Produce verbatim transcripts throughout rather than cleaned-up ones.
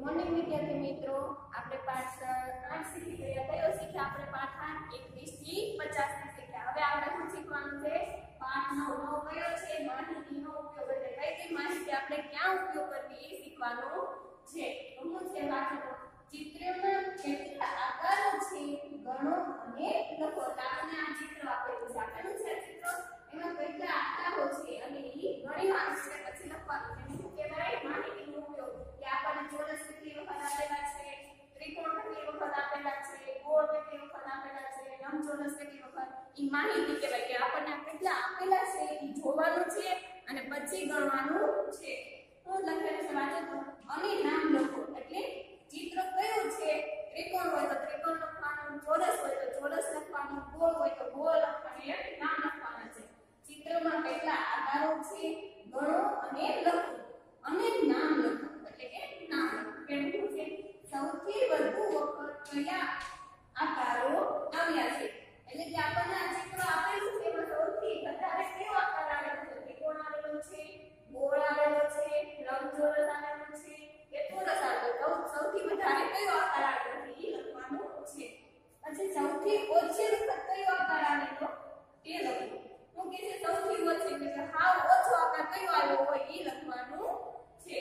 Morning વિદ્યાર્થી મિત્રો, આપણે પાઠ આઠ શીખી ગયા. કયો શીખ્યા આપણે? પાઠ આઠ એકવીસ થી પચાસ થી શીખ્યા. હવે આપણે શું શીખવાનું છે? પાઠ નવ. નવ કયો છે? માહિતીનો ઉપયોગ. એટલે કઈ કઈ માહિતી આપણે ક્યાં ઉપયોગ કરવી એ શીખવાનું છે. શું છે? વાંચો. ચિત્રમાં કેટલા આકારો છે ગણો અને લખો. આપણને આ ચિત્ર આપેલું છે. આપેલું છે ચિત્ર, એમાં કેટલા આકારો છે અને એ ગણવાનું છે, પછી લખવાનું છે. શું કહેવાય? માહિતીનો ઉપયોગ. કે આપણને ચોરસ કેટલી વખત આપેલા છે, ત્રિકોણ કેટલી વખત આપેલા છે, ગોળ કેટલી વખત આપેલા છે, લંબચોરસ કેટલી વખત, એ માહિતી કહેવાય. કે આપણને કેટલા આપેલા છે એ જોવાનું છે અને પછી ગણવાનું છે. શું લખેલું છે? વાંચો તો. અને નામ લખો. એટલે ચિત્ર કયું છે? ત્રિકોણ હોય તો ત્રિકોણ લખવાનું, ચોરસ હોય તો ચોરસ લખવાનું, ગોળ હોય તો ગોળ લખવાનું, એમ નામ લખવાના છે. ચિત્રમાં કેટલા આકારો છે ગણો અને લખો. અને નામ લખો. એટલે કે નામ લખો. કેવું છે? સૌથી વધુ વખત કયા આકારો આવ્યા છે? એટલે કે આપણને આ ચિત્ર આપેલું છે, એમાં સૌથી વધારે કયો આકાર આવેલો છે? ત્રિકોણ આવેલો છે, ગોળ આવેલો છે, લંબચોરસ આવેલો છે કે ચોરસ આવેલો? સૌથી વધારે કયો આકાર આવેલો છે એ લખવાનું છે. પછી સૌથી ઓછી વખત કયો આકાર આવેલો તે લખો. હું કે છે સૌથી ઓછી એટલે કે હાવ ઓછો આકાર કયો આવ્યો હોય એ લખવાનું છે.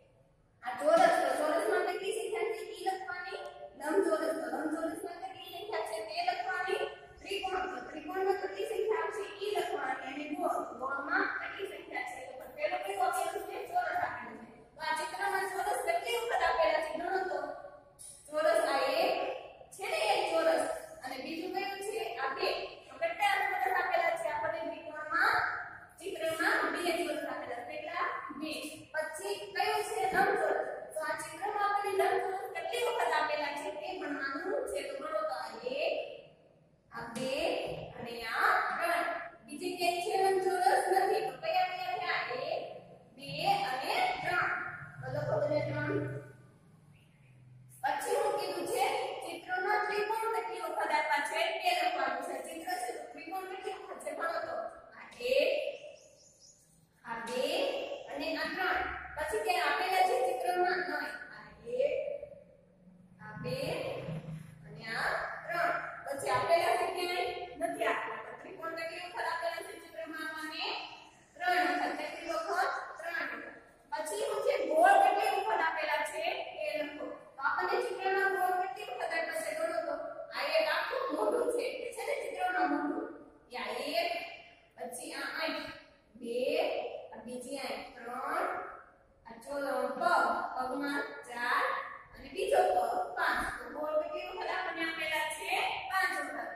આ ચોરસ તો ચોરસમાં કેટલી સંખ્યા છે એ લખવાની, લંબચોરસ તો લંબચોરસમાં કેટલી સંખ્યા છે તે લખવાની, ત્રિકોણ તો ત્રિકોણમાં કેટલી સંખ્યા આવશે એ લખવાની, અને ગોળ ગોળમાં કેટલી સંખ્યા છે. તો પેલો કયો આપેલું છે? ચોરસ આપેલું છે. તો આ ચિત્રમાં ચોરસ કેટલી વખત આપેલા છે ગણો તો. ચોરસ આ એક છે ને, એક ચોરસ. અને બીજું કયું છે? આ બે. તો કેટલા ચોરસ આપેલા છે આપણને ત્રિકોણમાં? ચિત્રમાં બે ચોરસ આપેલા છે. કેટલા? બે. પછી કયું છે? લંબચોરસ. તો આ ચિત્રમાં આપણને લંબચોરસ કેટલી વખત આપેલા છે તે ગણવાનું છે. તો ગણો તો. આ એક, આ બે અને આ ત્રણ. બીજી ક્યાંય છે લંબચોરસ? નથી. તો કયા કયા છે? આ એક, બે અને ત્રણ. તો લખો બધા ત્રણ. પછી હું કીધું છે? ચિત્રમાં ત્રિકોણ કેટલી વખત આપ્યા છે તે લખવાનું છે. ચિત્ર છે તો ત્રિકોણ કેટલી વખત છે ગણો તો. આ એક, આ બે અને આ ત્રણ. પછી કે આપેલા છે ચિત્રમાં? નહીં. આ એક, આ બે અને આ ત્રણ. પછી આપેલા છે ક્યાંય? નથી આપેલા. તો ત્રિકોણ કેટલી વખત આપેલા છે ચિત્રમાં? અને ત્રણ વખત. કેટલી વખત? ત્રણ વખત. પછી હું છે? ગોળ કેટલી વખત આપેલા છે એ લખો. તો આપણને ચિત્રમાં ગોળ કેટલી વખત આપ્યા છે ગણો તો. આ એક આખું મોઢું છે. છે ને ચિત્રમાં મોઢું? આ એક, પછી આ આંખ બે, આ બીજી આંખ ત્રણ, આ ચોલો પગ, પગમાં ચાર અને બીજો પગ પાંચ. તો ગોળ કેટલી વખત આપણને આપેલા છે? પાંચ વખત.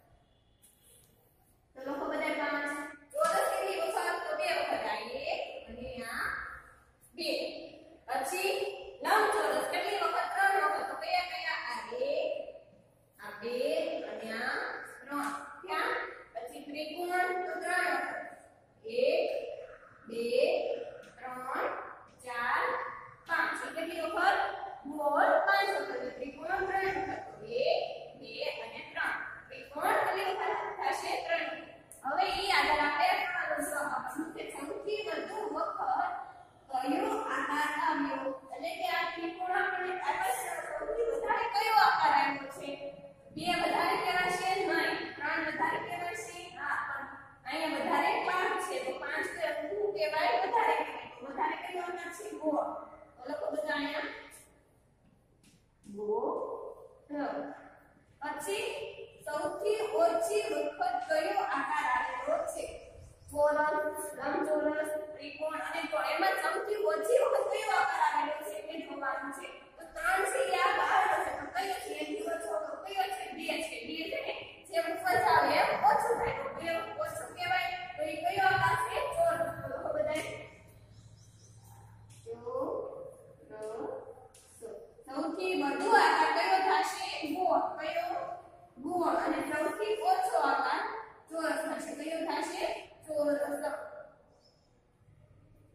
તો લખો બધા પાંચ. ચોરસ કેટલી વખત? તો બે વખત. આ એક અને આ બે. પછી લંબચોરસ કેટલી વખત? ત્રણ વખત. તો કયા કયા? આ એક, આ બે અને આ ત્રણ. ક્યાં? પછી ત્રિકોણ તો ત્રણ વખત. એક, બે, ત્રણ, ચાર, પાંચ. કેટલી વખત? ગોળ પાંચ વખત. ત્રિકોણ ત્રણ વખત. એક, બે અને ત્રણ. ત્રિકોણ કેટલી વખત થશે? ત્રણ. હવે ઈ આધાર આપણે કરવાનો છે. આપણને કે સૌથી વધુ વખત કયો આકાર આવ્યો? એટલે કે આ ત્રિકોણ આપણને આકાર સૌથી વધારે કયો આકાર આવ્યો છે? બે વધારે કહેવાશે? નહીં. ત્રણ વધારે કહેવાશે? હા. પણ અહીંયા વધારે પાંચ છે. તો પાંચ તો શું કહેવાય? વધારે કહેવાય. વધારે કયો આકાર છે? ગોળ. તો લખો બધા અહીંયા ગોળ. પછી સૌથી ઓછી વખત કયો આકાર આવેલો છે? ચોરસ, લંબચોરસ, ત્રિકોણ અને ગોળ. એમાં સૌથી ઓછી વખત કયો આકાર આવેલો છે એ જોવાનું છે. તો ત્રણ છે એ આ બહાર હશે. તો કયો છે? એથી ઓછો તો કયો છે? બે છે. બે છે ને જેમ ઉપર જાવ એમ ઓછું થાય. તો બે ઓછું કહેવાય. તો એ કયો આકાર છે? ચોરસ. તો લખો બધાય સૌથી વધુ આકાર કયો થશે? ગોળ. કયો? ગોળ. અને સૌથી ઓછો આકાર ચોરસ થશે. કયો થશે? ચોરસ.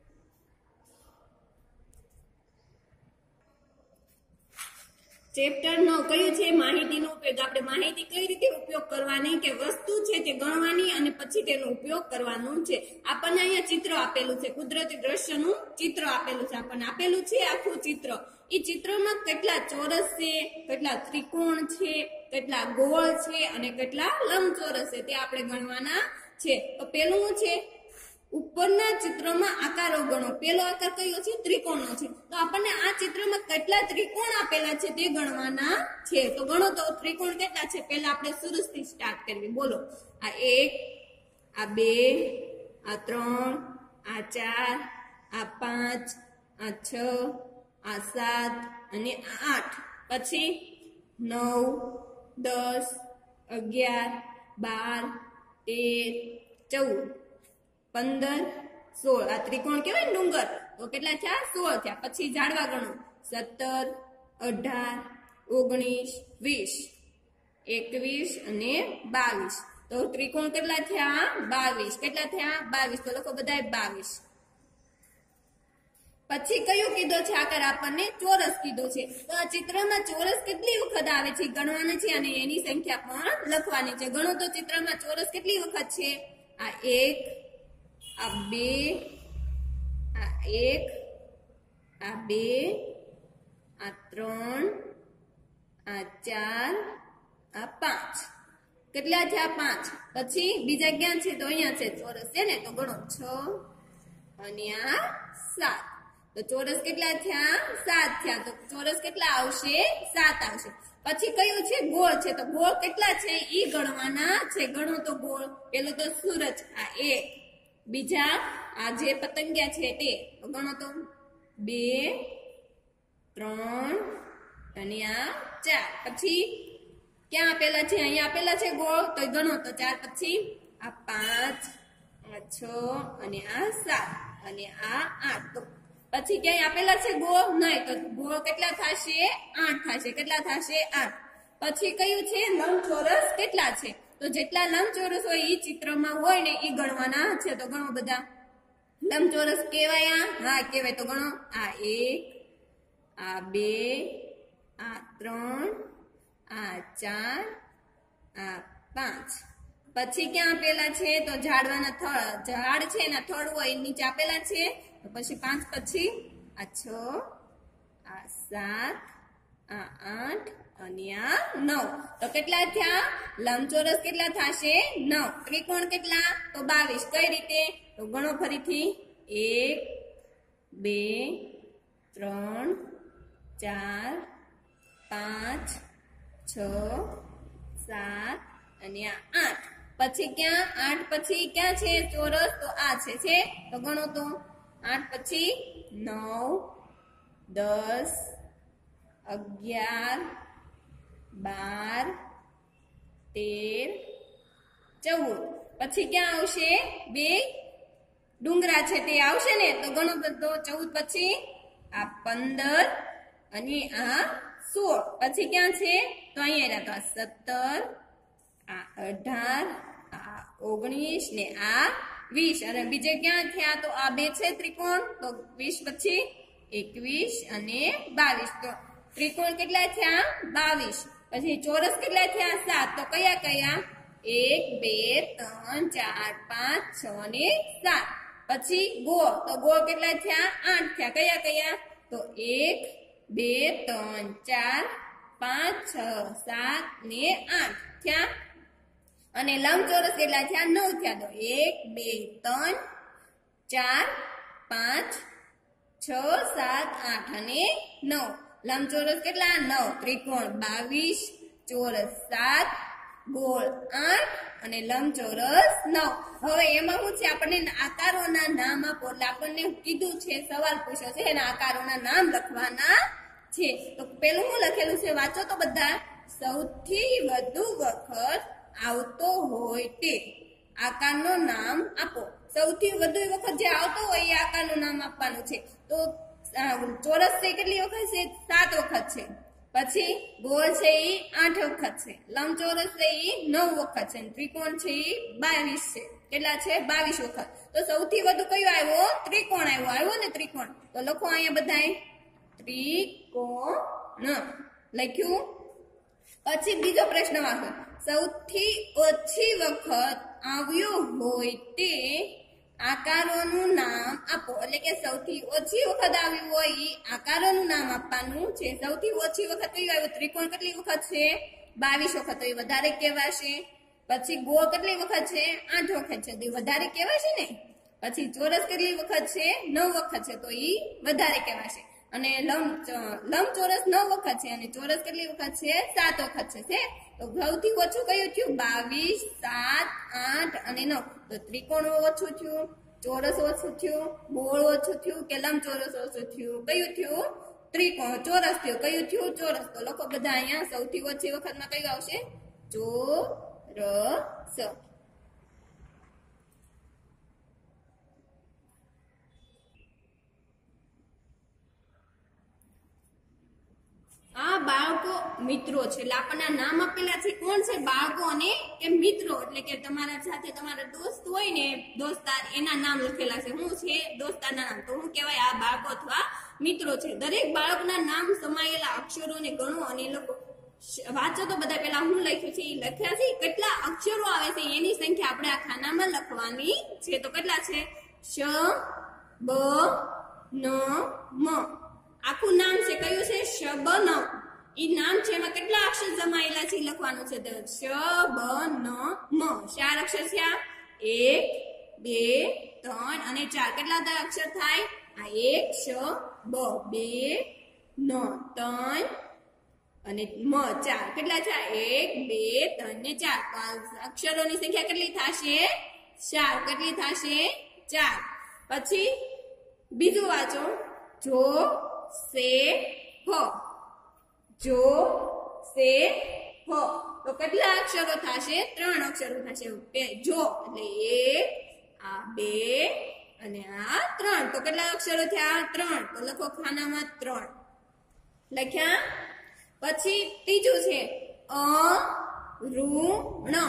ચેપ્ટર નો કયું છે માહિતીનો ઉપયોગ. આપણે માહિતી કઈ રીતે ઉપયોગ કરવાની કે વસ્તુ છે તે ગણવાની અને પછી તેનો ઉપયોગ કરવાનો છે. આપણને અહીંયા ચિત્ર આપેલું છે, કુદરતી દ્રશ્યનું ચિત્ર આપેલું છે, આપણને આપેલું છે આખું ચિત્ર. એ ચિત્રમાં કેટલા ચોરસ છે, કેટલા ત્રિકોણ છે, કેટલા ગોળ છે અને કેટલા લંબચોરસ છે તે આપણે ગણવાના છે. તો પેલું છે ઉપરના ચિત્રમાં આકારો ગણો. પેલો આકાર કયો છે? ત્રિકોણનો છે. તો આપણને આ ચિત્રમાં કેટલા ત્રિકોણ આપેલા છે તે ગણવાના છે. તો ગણો તો ત્રિકોણ કેટલા છે. પહેલા આપણે શરૂથી સ્ટાર્ટ કરવી. બોલો. આ એક, આ બે, આ ત્રણ, આ ચાર, આ પાંચ, આ છ, આ સાત અને આ આઠ. પછી નવ, દસ, અગિયાર, બાર, તેર, ચૌદ, પંદર, સોળ. આ ત્રિકોણ કેવાય ને ડુંગર. તો કેટલા થયા? સોળ થયા. પછી ઝાડવા ગણો. સત્તર, અઢાર, ઓગણીસ, વીસ, એકવીસ અને બાવીસ. તો ત્રિકોણ કેટલા થયા? બાવીસ. કેટલા થયા? બાવીસ. તો લખો બધા બાવીસ. પછી કયું કીધો છે આકાર? આપણને ચોરસ કીધો છે. તો આ ચિત્રમાં ચોરસ કેટલી વખત આવે છે ગણવાના છે અને એની સંખ્યા પણ લખવાની છે. ગણો તો ચિત્રમાં ચોરસ કેટલી વખત છે? આ એક, આ બે, આ એક, આ બે, આ ત્રણ, આ ચાર, આ પાંચ. કેટલા થયા? પાંચ. પછી બીજા ક્યાં છે? તો અહીંયા છે ચોરસ છે ને. તો ગણો છ અને આ સાત. તો ચોરસ કેટલા થયા? સાત થયા. તો ચોરસ કેટલા આવશે? સાત આવશે. પછી કયું છે? ગોળ છે. તો ગોળ કેટલા છે ઈ ગણવાના છે. ગણો તો ગોળ. પેલો તો સૂરજ, આ એક. બીજા આ જે પતંગિયા છે તે. તો ગણો તો બે, ત્રણ અને આ ચાર. પછી ક્યાં આપેલા છે? અહીંયા આપેલા છે ગોળ. તો ગણો તો ચાર. પછી આ પાંચ, આ છ અને આ સાત અને આ આઠ. તો પછી ક્યાંય આપેલા છે ગોળ? નહીં. તો ગોળ કેટલા થશે? આઠ થશે. કેટલા થશે? આઠ. પછી કયું છે? લંબચોરસ કેટલા છે? તો જેટલા લંબચોરસ હોય એ ચિત્રમાં હોય ને એ ગણવાના છે. તો ગણો બધા. લંબચોરસ કેવાય? હા કેવાય. તો ગણો. આ એક, આ બે, આ ત્રણ, આ ચાર, આ પાંચ. પછી ક્યાં આપેલા છે? તો ઝાડવાના થડ, ઝાડ છે એના થડ હોય નીચે આપેલા છે. તો પછી પાંચ. પછી આ છ, આ સાત, આ આઠ અને આ નવ. તો કેટલા થયા? લંબચોરસ કેટલા થશે? નવ. ત્રિકોણ કેટલા? તો બાવીસ. કઈ રીતે? તો ગણો ફરીથી. એક, બે, ત્રણ, ચાર, પાંચ, છ, સાત અને આ આઠ. પછી ક્યાં? આઠ પછી ક્યાં છે ચોરસ? તો આ છે. છે તો ગણો તો. આઠ પછી નવ, દસ, અગિયાર, બાર, તેર, ચૌદ. પછી ક્યાં આવશે? બે ડુંગરા છે તે આવશે ને. તો ગણો બધો. ચૌદ પછી આ પંદર અને આ સોળ. પછી ક્યાં છે? તો અહીંયા તો આ સત્તર, આ અઢાર, આ ઓગણીસ ને આ વીસ. અને બીજે ક્યાં થયા? તો આ બે છે ત્રિકોણ. તો વીસ પછી એકવીસ અને બાવીસ. તો ત્રિકોણ કેટલા થયા? બાવીસ. પછી ચોરસ કેટલા થયા? સાત. તો કયા કયા? એક, બે, ત્રણ, ચાર, પાંચ, છ અને સાત. પછી ગોળ. તો ગોળ કેટલા થયા? આઠ થયા. કયા કયા? તો એક, બે, ત્રણ, ચાર, પાંચ, છ, સાત ને આઠ થયા. અને લંબચોરસ કેટલા થયા? નવ થયા. તો એક, બે, ત્રણ, ચાર, પાંચ, છ, સાત, આઠ અને નવ. લંબચોરસ કેટલા? નવ. ત્રિકોણ બાવીસ, ચોરસ સાત, ગોળ આઠ અને લંબચોરસ નવ. હવે એમાં શું છે? આપણને આકારોના નામ આપો. એટલે આપણને કીધું છે, સવાલ પૂછ્યો છે, એના આકારોના નામ લખવાના છે. તો પેલું શું લખેલું છે? વાંચો તો બધા. સૌથી વધુ વખત આવતો હોય તે આકારનું નામ આપો. સૌથી વધુ વખત જે આવતો હોય એ આકારનું નામ આપવાનું છે. તો ચોરસ છે કેટલી વખત છે? સાત વખત છે. પછી ગોળ છે એ આઠ વખત છે. લંબચોરસ છે એ નવ વખત છે. ત્રિકોણ છે એ બાવીસ છે. કેટલા છે? બાવીસ વખત. તો સૌથી વધુ કયો આવ્યો? ત્રિકોણ આવ્યો. આવ્યો ને ત્રિકોણ. તો લખો અહીંયા બધાય ત્રિકોણ. લખ્યું. પછી બીજો પ્રશ્ન વાંચો. સૌથી ઓછી વખત આવ્યો હોય તે આકારોનું નામ આપો. એટલે કે સૌથી ઓછી વખત આવ્યું હોય આકારોનું નામ આપવાનું છે. સૌથી ઓછી વખત કયું આવ્યું? ત્રિકોણ કેટલી વખત છે? બાવીસ વખત. તો એ વધારે કહેવાશે. પછી ગોળ કેટલી વખત છે? આઠ વખત છે. તો એ વધારે કહેવાશે ને. પછી ચોરસ કેટલી વખત છે? નવ વખત છે. તો એ વધારે કહેવાશે. અને લંબ લંબચોરસ નવ વખત છે અને ચોરસ કેટલી વખત છે? સાત વખત છે. તો સૌથી ઓછું કયું થયું? બાવીસ, સાત, આઠ અને નવ. તો ત્રિકોણ ઓછું થયું, ચોરસ ઓછું થયું, ગોળ ઓછું થયું કે લંબચોરસ ઓછું થયું? કયું થયું? ત્રિકોણ ચોરસ થયું. કયું થયું? ચોરસ. તો લોકો બધા અહીંયા સૌથી ઓછી વખતમાં કયું આવશે? ચોરસ. આ બાળકો મિત્રો છે. એટલે આપણને નામ આપેલા છે. કોણ છે? બાળકો અને કે મિત્રો. એટલે કે તમારા સાથે તમારા દોસ્ત હોય ને, દોસ્તાર, એના નામ લખેલા છે. શું છે? દોસ્તારના નામ. તો શું કહેવાય? આ બાળકો અથવા મિત્રો છે. દરેક બાળકના નામ સમાયેલા અક્ષરોને ગણો અને લખો. વાંચો તો બધા. પેલા હું લખ્યું છે એ લખ્યા છે. કેટલા અક્ષરો આવે છે એની સંખ્યા આપણે આ ખાનામાં લખવાની છે. તો કેટલા છે? શ, બ, ન, મ. આખું નામ છે. કયું છે? શબન. ઈ નામ છે. એમાં કેટલા અક્ષર જમાયેલા છે લખવાનું છે. તો શ, બ, ન, મ. ચાર અક્ષર છે. એક, બે, ત્રણ અને ચાર. કેટલા અક્ષર થાય? આ એક, શ, બ, બે, ન, ત્રણ અને મ, ચાર. કેટલા છે? એક, બે, ત્રણ ને ચાર. તો અક્ષરોની સંખ્યા કેટલી થશે? ચાર. કેટલી થશે? ચાર. પછી બીજું વાંચો. જો, સે, હ. જો, સે, હ. તો કેટલા અક્ષરો થશે? ત્રણ અક્ષરો થશે. જો એટલે એક, આ બે અને આ ત્રણ. તો કેટલા અક્ષરો થયા? ત્રણ. તો લખો ખાનામાં ત્રણ. લખ્યા. પછી ત્રીજું છે અરુણ.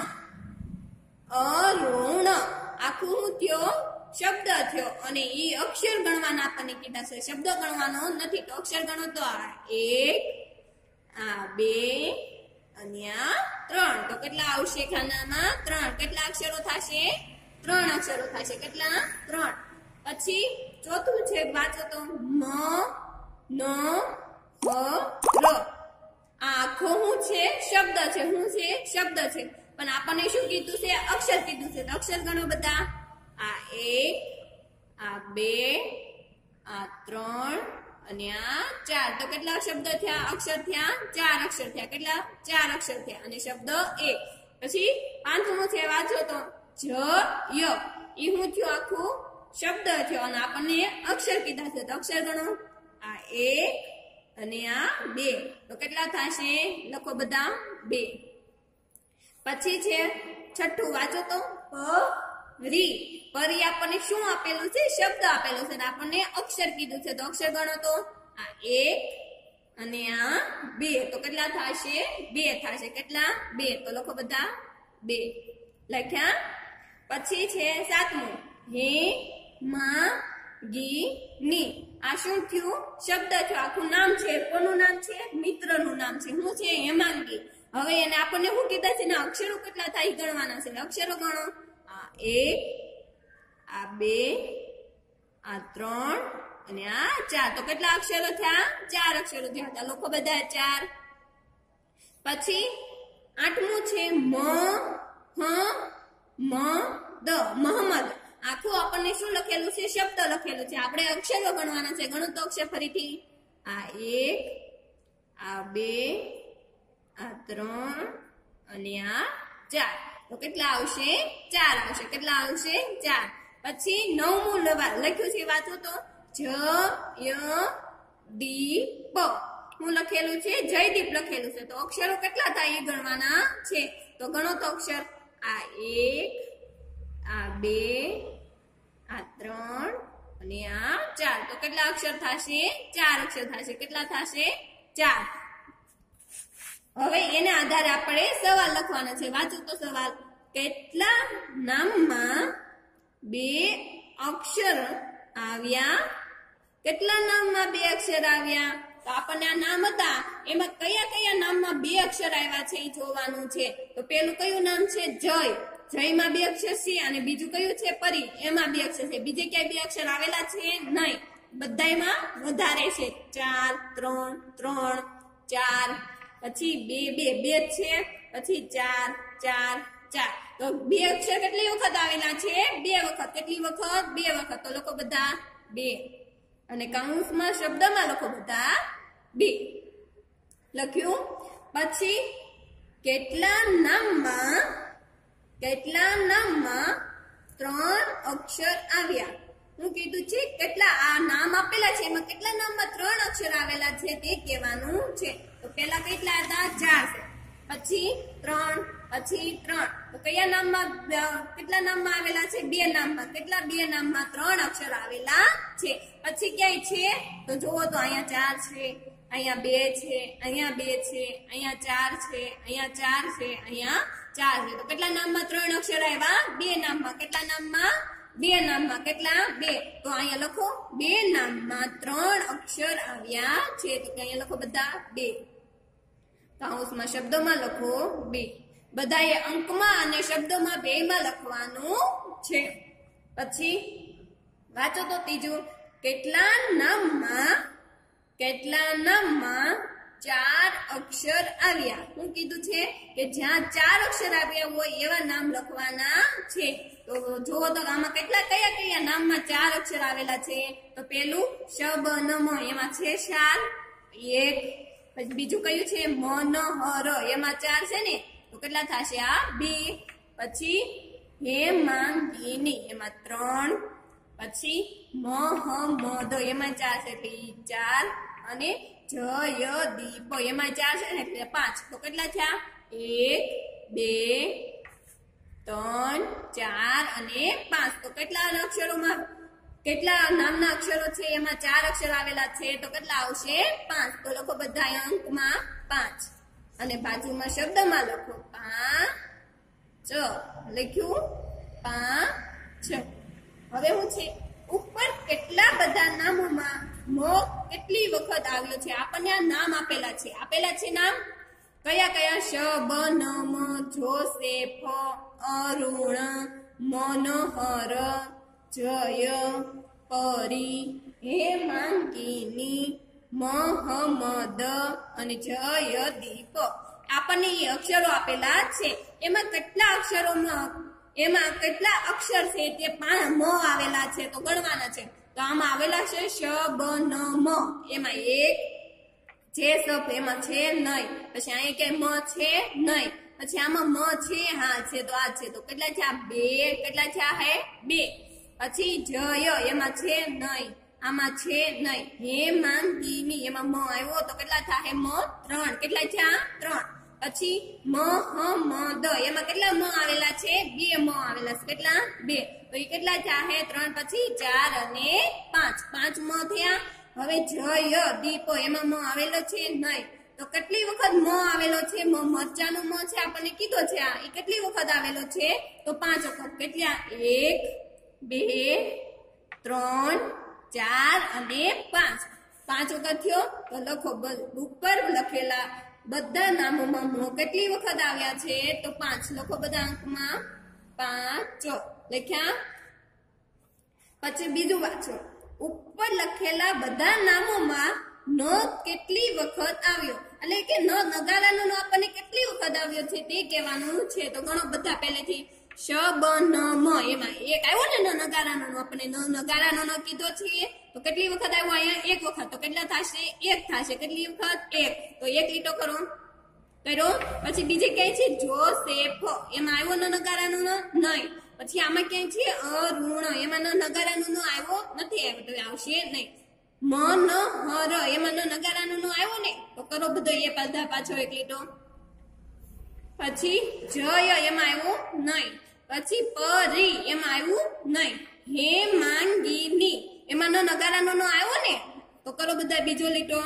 અરુણ. આખું હું થયો? શબ્દ થયો. અને ઈ અક્ષર ગણવાના આપણને કીધા છે. શબ્દ ગણવાનો નથી. તો અક્ષર ગણો તો આ એક, આ બે અને આ ત્રણ. તો કેટલા આવશે ખાનામાં? ત્રણ. કેટલા અક્ષરો થશે? ત્રણ અક્ષરો થશે. કેટલા? ત્રણ. પછી ચોથું છે. વાંચો તો. મ, ન, હ, ર. આ આખો શું છે? શબ્દ છે. શું છે? શબ્દ છે. પણ આપણને શું કીધું છે? અક્ષર કીધું છે. અક્ષર ગણો બધા. આ એક, આ બે, આ ત્રણ અને આ ચાર. તો કેટલા શબ્દ થયા? અક્ષર થયા? ચાર અક્ષર થયા. કેટલા? ચાર અક્ષર થયા. અને શબ્દ એક. પછી પાંચમું છે. વાંચો તો. જ, ય. ઈ શું થયું? આખું શબ્દ થયો. અને આપણને અક્ષર કીધા છે. તો અક્ષર ગણો. આ એક અને આ બે. તો કેટલા થશે? લખો બધા. બે. પછી છે છઠ્ઠું. વાંચો તો. પરી. પરી આપણને શું આપેલું છે? શબ્દ આપેલું છે. આપણને અક્ષર કીધું છે. તો અક્ષર ગણો તો. આ એક અને આ બે. તો કેટલા થશે? બે થશે. કેટલા? બે. તો લખો બધા. બે. લખ્યા. પછી છે સાતમું. હે, મા, ગી, ની. આ શું થયું? શબ્દ થયો. આખું નામ છે. કોનું નામ છે? મિત્રનું નામ છે. શું છે? હેમાંગી. હવે એને આપણને શું કીધા છે? અક્ષરો કેટલા થાય ગણવાના છે. અક્ષરો ગણો. આ એક, આ બે, આ ત્રણ અને આ ચાર. તો કેટલા અક્ષરો થયા? ચાર અક્ષરો થયા. તો લોકો બધા ચાર. પછી આઠમું છે. મ, હ, મ, દ. મોહમ્મદ. આખું આપણને શું લખેલું છે? શબ્દ લખેલું છે. આપણે અક્ષરો ગણવાના છે. ગણો તો અક્ષર ફરીથી. આ એક, આ બે, આ ત્રણ અને આ ચાર. તો કેટલા આવશે? ચાર આવશે. કેટલા આવશે? ચાર. પછી નવમું લખ્યું છે. વાંચો તો. જ, ય, દીપ. હું લખેલું છે? જયદીપ લખેલું છે. તો અક્ષરો કેટલા થાય એ ગણવાના છે. તો ગણો તો અક્ષર. આ એક, આ બે, આ ત્રણ અને આ ચાર. તો કેટલા અક્ષર થશે? ચાર અક્ષર થશે. કેટલા થશે? ચાર. હવે એના આધારે આપણે સવાલ લખવાના છે. વાંચો તો સવાલ. કેટલા નામમાં બે અક્ષર આવ્યા? કેટલા નામમાં બે અક્ષર આવ્યા? તો તો આપણને આ નામ હતા એમાં કયા કયા નામમાં બે અક્ષર આવ્યા છે એ જોવાનું છે. તો પેલું કયું નામ છે? જય. જયમાં બે અક્ષર છે અને બીજું કયું છે? પરી. એમાં બે અક્ષર છે. બીજે ક્યાંય બે અક્ષર આવેલા છે નહીં. બધાયમાં વધારે છે. ચાર, ત્રણ, ત્રણ, ચાર, પછી બે બે બે છે, પછી ચાર ચાર ચાર. તો બે અક્ષર કેટલી વખત આવેલા છે? બે વખત. કેટલી વખત? બે વખત. તો લોકો બધા બે અને કૌંસમાં શબ્દમાં લોકો બધા બે લખ્યું. પછી કેટલા નામમાં કેટલા નામમાં ત્રણ અક્ષર આવ્યા? હું કીધું છે કેટલા આ નામ આપેલા છે એમાં કેટલા નામમાં ત્રણ અક્ષર આવેલા છે તે કહેવાનું છે. તો પેલા કેટલા હતા? ચાર છે, પછી ત્રણ, પછી ત્રણ. તો કયા નામમાં કેટલા નામમાં આવેલા છે? બે નામમાં. કેટલા? બે નામમાં ત્રણ અક્ષર આવેલા છે. પછી ક્યાંય છે? તો જુઓ તો અહીંયા ચાર છે, અહીંયા બે છે, અહીંયા બે છે, અહીંયા ચાર છે, અહીંયા ચાર છે, અહીંયા ચાર છે. તો કેટલા નામમાં ત્રણ અક્ષર આવ્યા? બે નામમાં. કેટલા નામમાં? બે નામમાં. કેટલા? બે. તો અહીંયા લખો બે નામમાં ત્રણ અક્ષર આવ્યા છે. તો અહીંયા લખો બધા બે. કૌંસમાં શબ્દોમાં લખો બે. બધાએ અંકમાં અને શબ્દોમાં બે માં લખવાનું છે. પછી વાંચો તો ત્રીજું. કેટલા નામમાં કેટલા નામમાં ચાર અક્ષર આવ્યા? હું કીધું છે કે જ્યાં ચાર અક્ષર આવ્યા હોય એવા નામ લખવાના છે. તો જુઓ તો આમાં કેટલા કયા કયા નામમાં ચાર અક્ષર આવેલા છે? તો પેલું શબનમ એમાં છે ચાર, એક. પછી બીજું કયું છે? મનહર એમાં ચાર છે ને, તો કેટલા થશે? આ બે. પછી હેમાંગીની એમાં ત્રણ, પછી મહમદ એમાં ચાર છે એટલે ચાર, અને જયદીપ એમાં ચાર છે ને એટલે પાંચ. તો કેટલા થયા? એક, બે, ત્રણ, ચાર અને પાંચ. તો કેટલા અક્ષરોમાં કેટલા નામના અક્ષરો છે એમાં ચાર અક્ષર આવેલા છે? તો કેટલા આવશે? પાંચ. તો લખો બધા અંકમાં પાંચ અને બાજુમાં શબ્દમાં લખો પાંચ. લખ્યું પાંચ. હવે હું છે ઉપર કેટલા બધા નામોમાં મ કેટલી વખત આવ્યો છે? આપણને આ નામ આપેલા છે. આપેલા છે નામ કયા કયા? શબનમ, જોસેફ, અરુણ, મનોહર, જય, પરી, હેમાંગીની, મહમદ અને જયદીપ. આપણને એ અક્ષરો આપેલા છે. એમાં કેટલા અક્ષરોમાં એમાં કેટલા અક્ષર છે તે મ આવેલા છે તો ગણવાના છે. તો આમાં આવેલા છે શબનમ એમાં એક છે, સફ એમાં છે નહીં, પછી અહીંયા ક્યાંય મ છે નહીં, પછી આમાં મ છે, હા છે તો આ છે. તો કેટલા છે? બે. કેટલા છે? હે બે. પછી જય એમાં છે નહીં, આમાં છે નહીં. હેમાંગીની એમાં મ આવ્યો તો કેટલા થાય? મ ત્રણ. કેટલા છે? આ ત્રણ. પછી મહમદ એમાં કેટલા મ આવેલા છે? બે મ આવેલા છે. કેટલા? બે. તો એ કેટલા છે? ત્રણ, પછી ચાર અને પાંચ. પાંચ મ થયા. હવે જય દીપો એમાં મ આવેલો છે નહીં. તો કેટલી વખત મ આવેલો છે? મ મરચાનો મ છે આપણને કીધો છે. આ એ કેટલી વખત આવેલો છે? તો પાંચ વખત. કેટલા? એક, બે, ત્રણ, ચાર અને પાંચ. પાંચ વખત થયો. તો લખો ઉપર લખેલા બધા નામોમાં મ કેટલી વખત આવ્યા છે? તો પાંચ. લખો બધા અંકમાં પાંચ લખ્યા. પછી બીજું વાંચો. ઉપર લખેલા બધા નામોમાં ન કેટલી વખત આવ્યો, એટલે કે ન નગારાનો ન આપણને કેટલી વખત આવ્યો છે તે કહેવાનું છે. તો ઘણો બધા પહેલેથી શબનમ એમાં એક આવ્યો ને ન નગારાનો નો આપણને ન નગારાનો ન કીધો છે. તો કેટલી વખત આવ્યો? અહીંયા એક વખત. તો કેટલા થશે? એક થશે. કેટલી વખત? એક. તો એક લીટો કરો કર્યો. પછી બીજે ક્યાંય છે? જોસેફ એમાં આવ્યો ન નગારાનો ન નહીં. પછી આમાં ક્યાંય છે? અરુણ એમાં ન નગારાનો ન આવ્યો નથી. આવ્યો તો આવશે નહીં. મનહર એમાં ન નગારાનો ન આવ્યો ને, તો કરો બધો એ બધા પાછો એક લીટો. પછી જય એમાં આવ્યું નહીં. પછી પરી એમાં આવ્યું નહીં. હેમાંગીની એમાં ન નગારાનો ન આવ્યો ને, તો કરો બધા બીજો લીટો.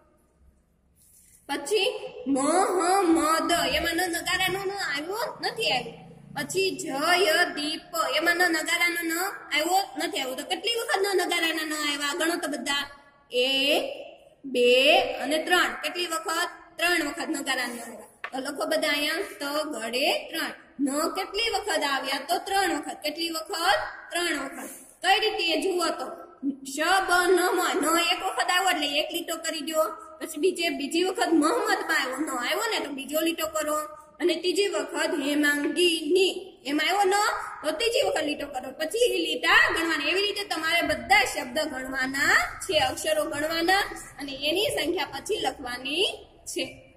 પછી મહમદ એમાં ન નગારાનો ન આવ્યો નથી આવ્યો. પછી જયદીપ એમાં ન નગારાનો ન આવ્યો નથી આવ્યો. તો કેટલી વખત ન નગારાના ન આવ્યા? ગણો તો બધા. એક, બે અને ત્રણ કેટલી વખત ત્રણ વખત નગારાની અંદર તો લખો બધા અહીંયા તો ગળે ત્રણ ન કેટલી વખત આવ્યા તો ત્રણ વખત કેટલી વખત ત્રણ વખત કઈ રીતે જુઓ તો શ બ ન મ ન એક વખત આવ્યો એટલે એક લીટો કરી દો પછી બીજે બીજી વખત મોહમ્મદ માં આવ્યો ન આવ્યો ને તો બીજો લીટો કરો અને ત્રીજી વખત હેમાંગીની એમાં આવ્યો ન તો ત્રીજી વખત લીટો કરો પછી લીટા ગણવાના એવી રીતે તમારે બધા શબ્દ ગણવાના છે અક્ષરો ગણવાના અને એની સંખ્યા પછી લખવાની છે।